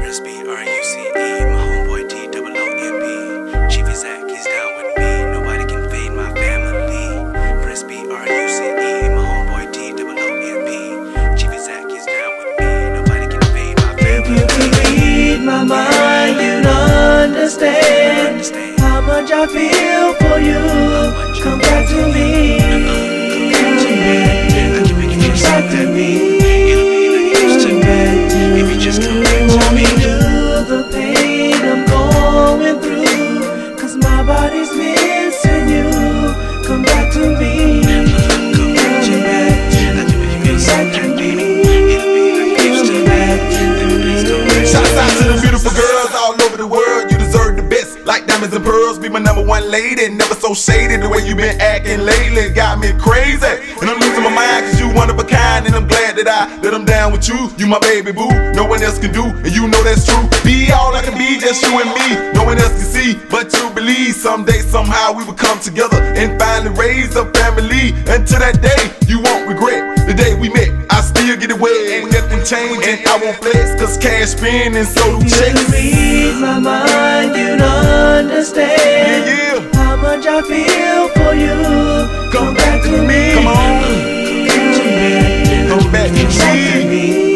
Prince B-R-U-C-E, my homeboy T-O-O-M-P. Chief Zach, he's down with me. Nobody can fade my family. Prince B-R-U-C-E, my homeboy T-O-O-M-P. Chief Zach, he's down with me. Nobody can fade my family. If you can read my mind, you'd understand how much I feel for you. Come back to me. Back to me. If you just come back to me. The pain I'm going through, 'cause my body's missing you. Come back to me. Come back to me. Shouts out to the beautiful girls all over the world. You deserve the best, like diamonds and pearls. Be my #1 lady, never so shady. The way you been acting lately got me crazy, and I'm losing my mind 'cause you one of a kind. And I'm glad that I let them down with you. You my baby boo, no one else can do, and you know that's true. Be all I can be, just you and me. No one else can see, but you believe someday, somehow we will come together and finally raise a family. Until that day, you won't regret the day we met. I still get it wet, ain't nothing changed, and I won't flex, 'cause cash spin and so do checks. If you read my mind, you'd understand how much I feel for you. Come back to me. Come on. Come back to me.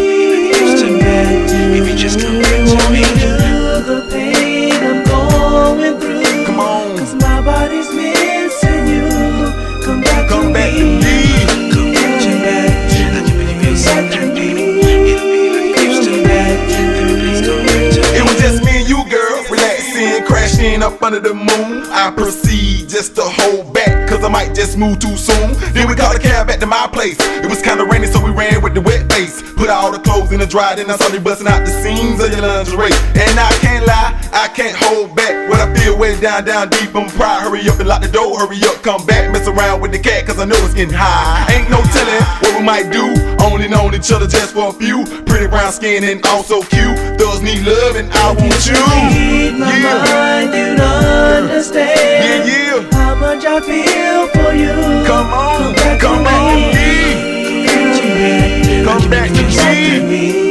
If you just come back to me. The pain I'm going through. Come on. 'Cause my body's missing you. Come back to Come back to me. me. It was just me and you, girl, relaxing, crashing up under the moon. I proceed just to hold back, 'cause I might just move too soon. Then we called a cab back to my place. It was kinda rainy, so we ran with the wet face. Put all the clothes in the dryer, then I saw you busting out the seams of your lingerie. And I can't lie, I can't hold back what I feel way down deep. I'm proud, hurry up and lock the door, hurry up, come back, mess around with the cat, 'cause I know it's getting high. Ain't no telling what we might do, only known each other just for a few. Pretty brown skin and also cute, thugs need love and I want you. Read my mind, you'd understand how much I feel for you. Come on, come on, come back to me.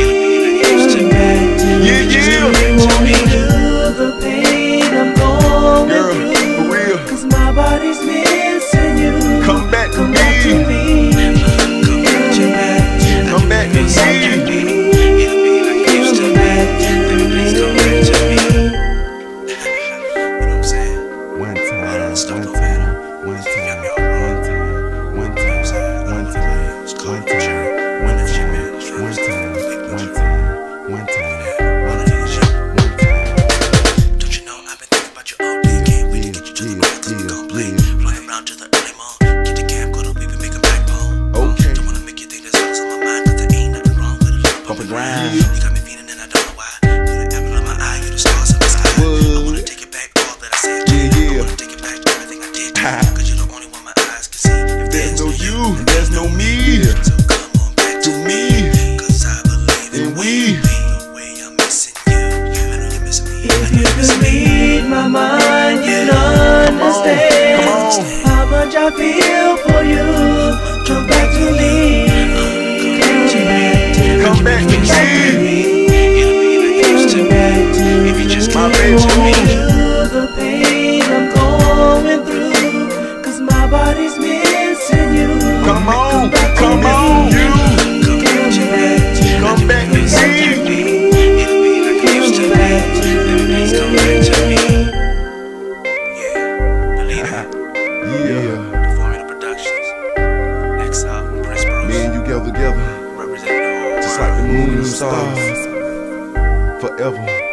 The pain I'm going through, for real. 'cause my body's missing you. Come back to Come back to me. me. Come back to me. You got me feeling and I don't know why. You the apple of my eye, you the stars in the sky. I wanna take it back, all that I said. I wanna take it back, everything I did. 'Cause you're the only one my eyes can see. If there's no you, there's no me. So come on back to me, 'cause I believe in we. The way I'm missing you, I know you're missing me. If you could read my mind, you'd understand how much I feel for you. Come back to me. Come back to me. If you just my come back to me. The pain I'm going through, 'cause my body's missing you. Come on, come on, you. Come back to me. Yeah. The Formula Productions. Exile and Prince Bruce. Me and you go together, Representing the whole just world. like the moon and the stars, forever.